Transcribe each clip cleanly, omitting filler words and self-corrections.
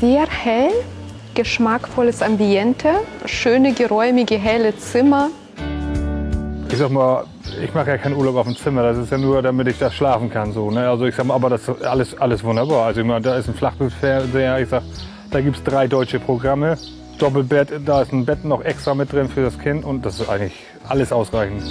sehr hell, geschmackvolles Ambiente, schöne, geräumige, helle Zimmer. Ich sag mal, ich mache ja keinen Urlaub auf dem Zimmer, das ist ja nur, damit ich da schlafen kann. So, ne? Also ich sag mal, aber das ist alles wunderbar. Also ich meine, da ist ein Flachbildfernseher, ich sag, da gibt es 3 deutsche Programme. Doppelbett, da ist ein Bett noch extra mit drin für das Kind und das ist eigentlich alles ausreichend.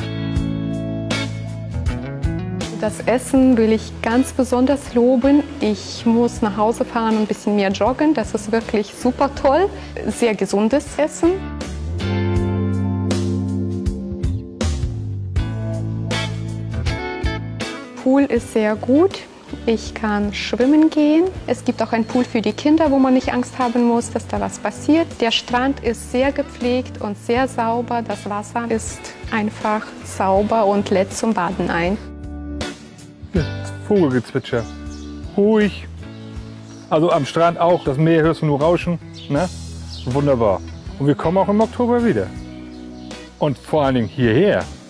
Das Essen will ich ganz besonders loben. Ich muss nach Hause fahren und ein bisschen mehr joggen. Das ist wirklich super toll. Sehr gesundes Essen. Pool ist sehr gut. Ich kann schwimmen gehen. Es gibt auch einen Pool für die Kinder, wo man nicht Angst haben muss, dass da was passiert. Der Strand ist sehr gepflegt und sehr sauber. Das Wasser ist einfach sauber und lädt zum Baden ein. Vogelgezwitscher. Ruhig. Also am Strand auch, das Meer hörst du nur rauschen. Ne? Wunderbar. Und wir kommen auch im Oktober wieder. Und vor allen Dingen hierher.